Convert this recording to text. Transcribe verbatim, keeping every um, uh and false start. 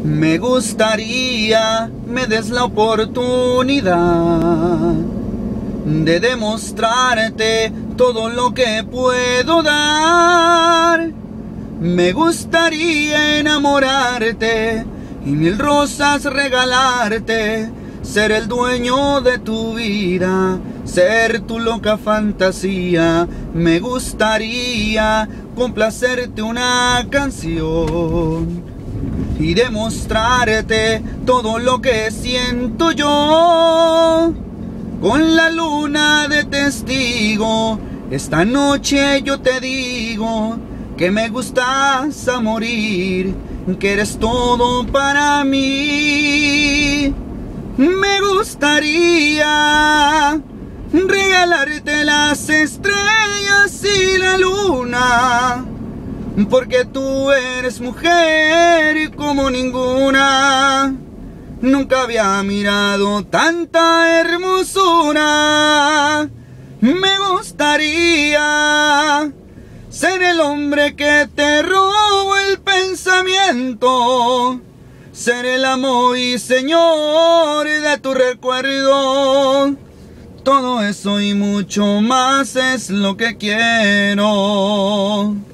Me gustaría me des la oportunidad de demostrarte todo lo que puedo dar. Me gustaría enamorarte y mil rosas regalarte, ser el dueño de tu vida, ser tu loca fantasía. Me gustaría complacerte una canción y demostrarte todo lo que siento yo. Con la luna de testigo, esta noche yo te digo que me gustas a morir, que eres todo para mí. Me gustaría regalarte las estrellas y la luna, porque tú eres mujer como ninguna. Nunca había mirado tanta hermosura. Me gustaría ser el hombre que te robo el pensamiento, ser el amo y señor de tu recuerdo. Todo eso y mucho más es lo que quiero.